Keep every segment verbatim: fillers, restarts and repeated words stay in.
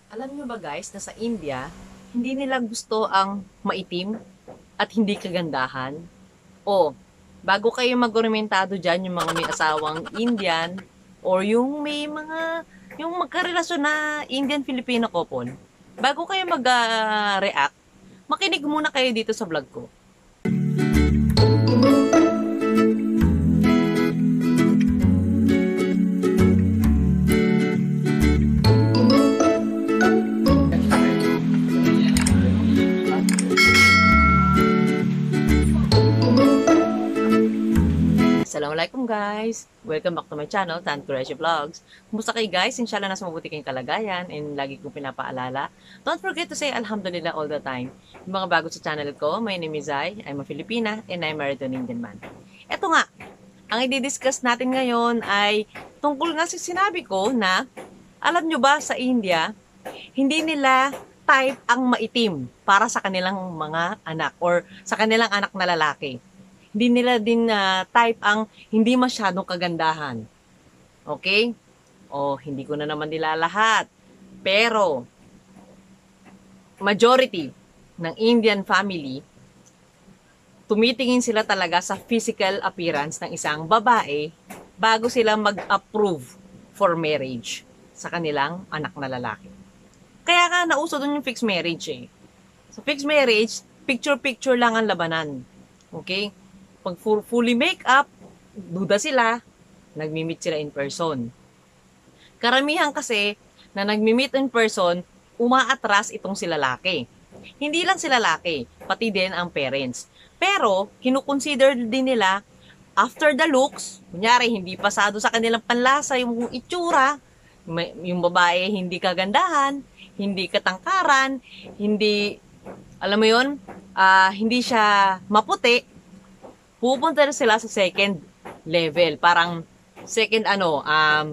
Alam nyo ba guys, na sa India, hindi nila gusto ang maitim at hindi kagandahan? O, bago kayo magorimentado dyan, yung mga may asawang Indian, or yung may mga, yung magkarelasyon na Indian-Filipino couple, bago kayo mag-react, makinig muna kayo dito sa vlog ko. Assalamualaikum guys! Welcome back to my channel, Tan Qureshi Vlogs. Kumusta kayo guys? Inshallah nasa mabuti kayong kalagayan and lagi kong pinapaalala. Don't forget to say Alhamdulillah all the time. Yung mga bago sa channel ko, my name is Zai, I'm a Filipina and I'm married to an Indian man. Eto nga, ang i-discuss natin ngayon ay tungkol nga sa sinabi ko na alam nyo ba sa India, hindi nila type ang maitim para sa kanilang mga anak or sa kanilang anak na lalaki. Hindi nila din uh, type ang hindi masyadong kagandahan. Okay? O, hindi ko na naman nila lahat. Pero, majority ng Indian family, tumitingin sila talaga sa physical appearance ng isang babae bago sila mag-approve for marriage sa kanilang anak na lalaki. Kaya nga, nauso dun yung fixed marriage eh. Sa fixed marriage, picture-picture lang ang labanan. Okay? Pag fully make-up, duda sila, nagmi-meet sila in person. Karamihan kasi na nagmi-meet in person, umaatras itong si lalaki. Hindi lang si lalaki, pati din ang parents. Pero, kinukonsider din nila, after the looks, kunyari, hindi pasado sa kanilang panlasa yung itsura, yung babae hindi kagandahan, hindi katangkaran, hindi, alam mo yun, uh, hindi siya maputi, pupunta na sila sa second level. Parang second ano, um,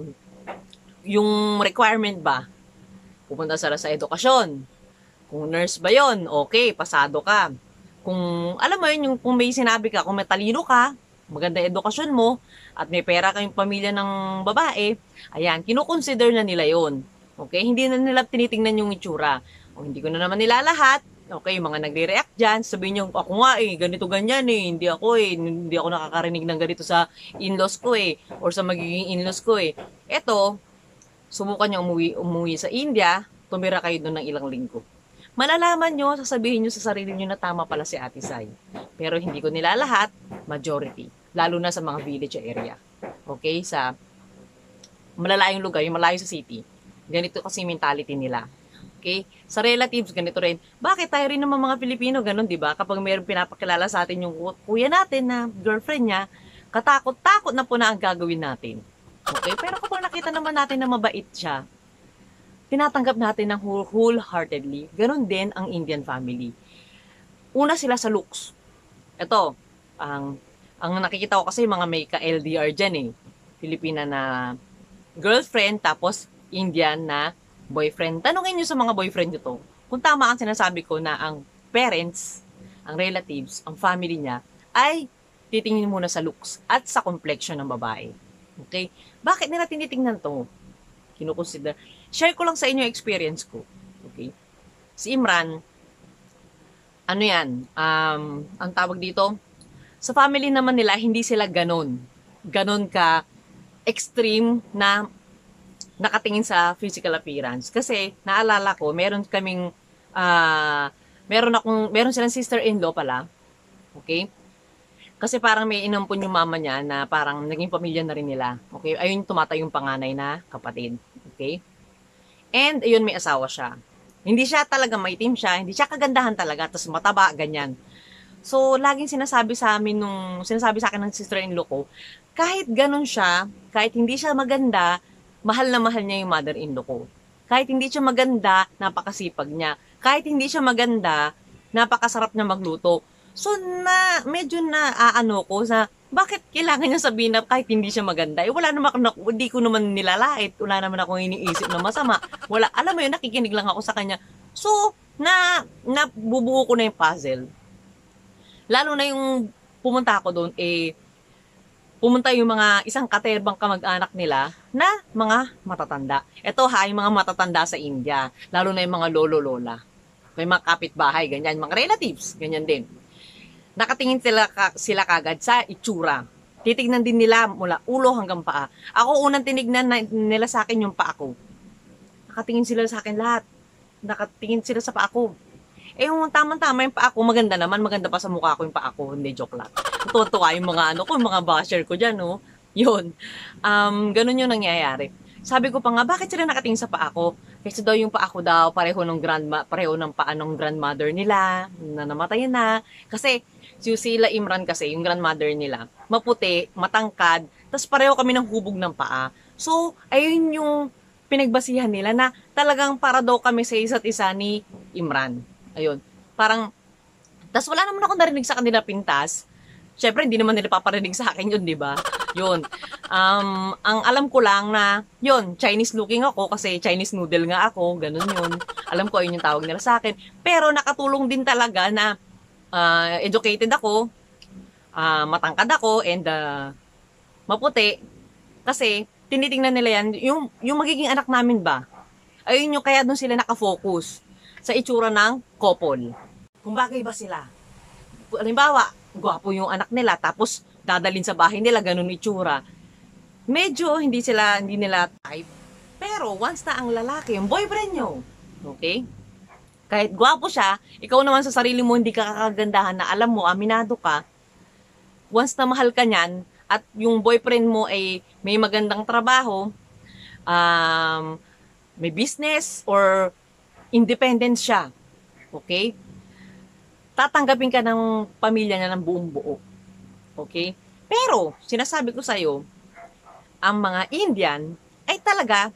yung requirement ba? Pupunta sila sa edukasyon. Kung nurse ba yon, okay, pasado ka. Kung, alam mo yun, yung, kung may sinabi ka, kung may talino ka, maganda edukasyon mo, at may pera kayong pamilya ng babae, ayan, kinukonsider na nila yon. Okay, hindi na nila tinitingnan yung itsura. O hindi ko na naman nila lahat. Okay, yung mga nagre-react dyan, sabihin nyo, ako nga eh, ganito ganyan eh, hindi ako eh, hindi ako nakakarinig ng ganito sa in-laws ko eh, or sa magiging in-laws ko eh. Eto, subukan nyo umuwi, umuwi sa India, tumira kayo doon ng ilang linggo. Malalaman nyo, sasabihin nyo sa sarili nyo na tama pala si Ate Sai. Pero hindi ko nila lahat, majority. Lalo na sa mga village area. Okay, sa malalayong lugar, yung malayo sa city. Ganito kasi mentality nila. Okay? Sa relatives, ganito rin. Bakit tayo rin naman mga Pilipino, ganun, di ba? Kapag mayroong pinapakilala sa atin yung kuya natin na girlfriend niya, katakot-takot na po na ang gagawin natin. Okay? Pero kapag nakita naman natin na mabait siya, tinatanggap natin ng wholeheartedly. Ganun din ang Indian family. Una sila sa looks. Ito, ang, ang nakikita ko kasi mga may ka-L D R dyan eh. Filipina na girlfriend, tapos Indian na boyfriend. Tanungin nyo sa mga boyfriend nyo to, kung tama ang sinasabi ko na ang parents, ang relatives, ang family niya, ay titingin muna sa looks at sa complexion ng babae. Okay? Bakit nila tinitingnan to? Kinukonsider. Share ko lang sa inyo yung experience ko. Okay? Si Imran, ano yan? Um, ang tawag dito, sa family naman nila, hindi sila ganon. Ganon ka extreme na nakatingin sa physical appearance. Kasi, naalala ko, meron kaming, uh, meron akong, meron silang sister-in-law pala. Okay? Kasi parang may inampun yung mama niya na parang naging pamilya na rin nila. Okay? Ayun tumatay yung panganay na kapatid. Okay? And, ayun, may asawa siya. Hindi siya talaga maitim siya, hindi siya kagandahan talaga, tapos mataba, ganyan. So, laging sinasabi sa amin nung, sinasabi sa akin ng sister-in-law ko, kahit ganun siya, kahit hindi siya maganda, mahal na mahal niya yung mother-in-law ko. Kahit hindi siya maganda, napakasipag niya. Kahit hindi siya maganda, napakasarap niya magluto. So, na, medyo na aano ko sa, bakit kailangan niya sabihin na kahit hindi siya maganda? Eh, wala naman ako, hindi ko naman nilalait. Wala naman ako iniisip na masama. Wala, alam mo yun, nakikinig lang ako sa kanya. So, na, nabubuo ko na yung puzzle. Lalo na yung pumunta ako doon, eh, pumunta yung mga isang katerbang kamag-anak nila na mga matatanda. Ito ha, yung mga matatanda sa India, lalo na yung mga lolo-lola. May mga kapitbahay, ganyan, mga relatives, ganyan din. Nakatingin sila, sila kagad sa itsura. Titignan din nila mula ulo hanggang paa. Ako unang tinignan na, nila sa akin yung paa ko. Nakatingin sila sa akin lahat. Nakatingin sila sa paa ko. Eh, yung tamang-tama yung paa ko, maganda naman, maganda pa sa mukha ko yung paa ko, hindi, joke lang. Tuwa-tuwa yung mga ano ko, yung mga basher ko dyan, no? Yun. Um, ganun yung nangyayari. Sabi ko pa nga, bakit sila nakatingin sa paa ko? Kasi daw yung paa ko daw, pareho ng grandma, pareho ng paa ng grandmother nila, na namatay na. Kasi, si sila Imran kasi, yung grandmother nila, maputi, matangkad, tapos pareho kami ng hubog ng paa. So, ayun yung pinagbasihan nila na talagang para daw kami sa isa't isa ni Imran. Ayun. Parang, tas wala naman ako narinig sa kanila pintas. Syempre, hindi naman nila paparinig sa akin yun, di ba? Yun. Um, ang alam ko lang na, yun, Chinese looking ako kasi Chinese noodle nga ako, ganun yun. Alam ko, yun yung tawag nila sa akin. Pero nakatulong din talaga na uh, educated ako, uh, matangkad ako, and uh, maputi. Kasi, tinitingnan nila yan, yung, yung magiging anak namin ba? Ayun yung kaya doon sila nakafocus sa itsura ng couple. Kung bagay ba sila? Halimbawa, gwapo yung anak nila, tapos dadalhin sa bahay nila, ganun itsura. Medyo hindi sila, hindi nila type. Pero once na ang lalaki, yung boyfriend nyo, okay? Kahit gwapo siya, ikaw naman sa sarili mo hindi ka kakagandahan na alam mo, aminado ka, once na mahal ka niyan, at yung boyfriend mo ay may magandang trabaho, um, may business, or independent siya. Okay? Tatanggapin ka ng pamilya niya ng buong buo. Okay? Pero, sinasabi ko sa'yo, ang mga Indian ay talaga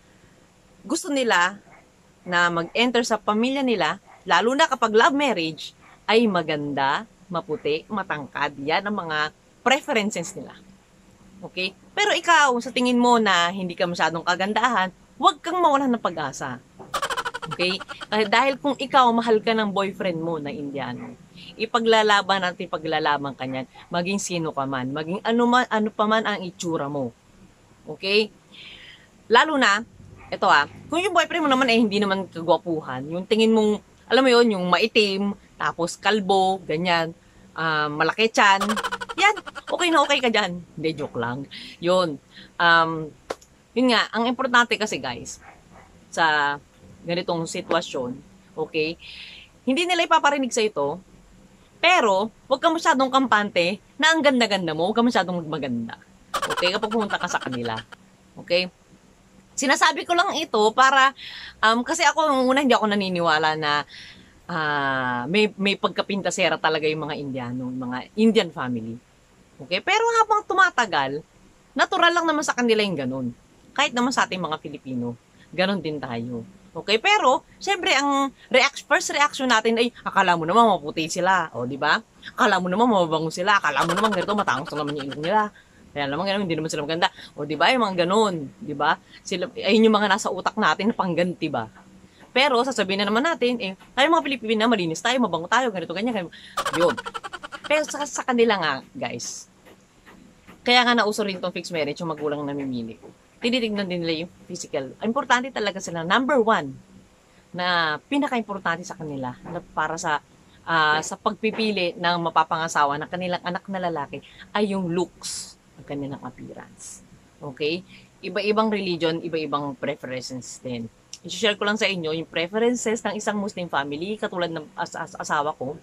gusto nila na mag-enter sa pamilya nila, lalo na kapag love marriage, ay maganda, maputi, matangkad. Yan ang mga preferences nila. Okay? Pero ikaw, sa tingin mo na hindi ka masyadong kagandahan, huwag kang mawalan ng pag-asa. Okay? Dahil kung ikaw, mahal ka ng boyfriend mo na Indiano, ipaglalaban at ipaglalaban ka niyan, maging sino ka man, maging ano, man, ano pa man ang itsura mo. Okay? Lalo na, ito ah, kung yung boyfriend mo naman eh hindi naman kagwapuhan, yung tingin mong, alam mo yun, yung maitim, tapos kalbo, ganyan, uh, malaki tiyan, yan, okay na okay ka dyan. Hindi, joke lang. Yun. Um, yun nga, ang importante kasi guys, sa ganitong sitwasyon, okay, hindi nila ipaparinig sa ito, pero, huwag ka masyadong kampante na ang ganda-ganda mo, huwag ka masyadong magmaganda. Okay, kapag pumunta ka sa kanila. Okay? Sinasabi ko lang ito para, um, kasi ako, una hindi ako naniniwala na uh, may, may pagkapintasera talaga yung mga Indiano, mga Indian family. Okay? Pero habang tumatagal, natural lang naman sa kanila yung ganun. Kahit naman sa ating mga Pilipino, ganun din tayo. Okay, pero syempre ang react, first reaction natin ay akala mo naman maputi sila, o di ba? Akala mo naman mababango sila, akala mo naman ganito matangos naman yung ilong nila. Kaya naman ganun, hindi naman sila maganda. O di ba, yung mga ganun, di ba? Sila ayun yung mga nasa utak natin na pangganti ba. Pero sasabihin na naman natin, eh, tayo mga Pilipino na malinis tayo, mabango tayo, ganito ganyan, ganyan. Yun. Pero sa, sa kanila nga, guys. Kaya nga nauso rin tong fixed marriage yung magulang namimili. Tinitignan din nila yung physical. Importante talaga sila. Number one, na pinaka-importante sa kanila na para sa uh, sa pagpipili ng mapapangasawa ng kanilang anak na lalaki ay yung looks, ang kanilang appearance. Okay? Iba-ibang religion, iba-ibang preferences din. I-share ko lang sa inyo yung preferences ng isang Muslim family, katulad ng as as asawa ko.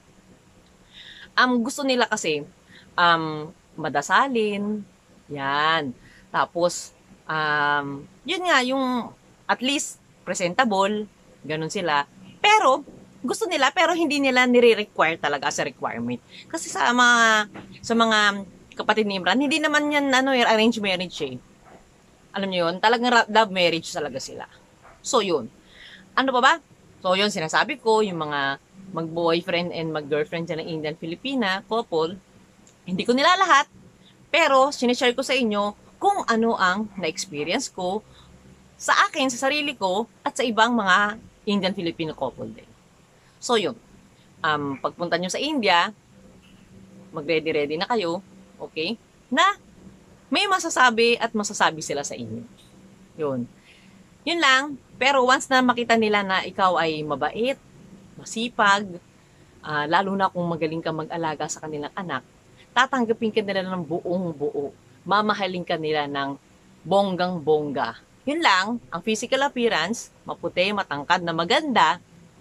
Um, gusto nila kasi um, madasalin, yan. Tapos, Um, yun nga, yung at least presentable, ganun sila. Pero, gusto nila, pero hindi nila nire-require talaga as a requirement. Kasi sa mga, sa mga kapatid ni Imran, hindi naman yan, ano, arranged marriage eh. Alam nyo yun, talagang love marriage talaga sila. So, yun. Ano pa ba? So, yun, sinasabi ko, yung mga mag-boyfriend and mag-girlfriend dyan ng Indian-Filipina couple, hindi ko nila lahat, pero, sinishare ko sa inyo, kung ano ang na-experience ko sa akin, sa sarili ko, at sa ibang mga Indian-Filipino couple din. So, yun. Um, pagpunta nyo sa India, mag-ready-ready na kayo, okay? Na may masasabi at masasabi sila sa inyo. Yun. Yun lang. Pero once na makita nila na ikaw ay mabait, masipag, uh, lalo na kung magaling ka mag-alaga sa kanilang anak, tatanggapin ka nila ng buong buo. Mamahalin ka nila ng bonggang-bongga. Yun lang, ang physical appearance, maputi, matangkad na maganda,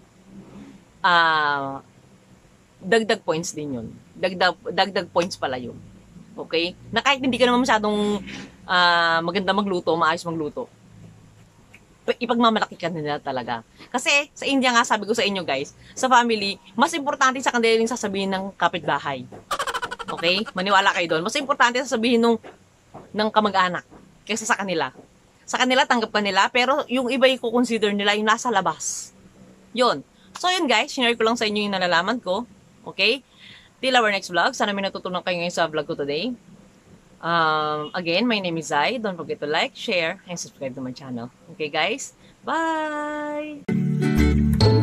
uh, dagdag points din yun. Dagdag, dagdag points pala yun. Okay? Na kahit hindi ka naman masyadong uh, maganda magluto, maayos magluto, ipagmamalaki ka nila talaga. Kasi sa India nga, sabi ko sa inyo guys, sa family, mas importante sa kanila yung sasabihin ng kapitbahay. Okay? Maniwala kayo doon. Mas importante sasabihin nung, ng kamag-anak kaysa sa kanila. Sa kanila, tanggap ka nila, pero yung iba yung consider nila yung nasa labas. Yun. So yun guys, share ko lang sa inyo yung nalalaman ko. Okay? Till our next vlog. Sana may natutunan kayo ngayon sa vlog ko today. Um, again, my name is Zai. Don't forget to like, share, and subscribe to my channel. Okay guys? Bye!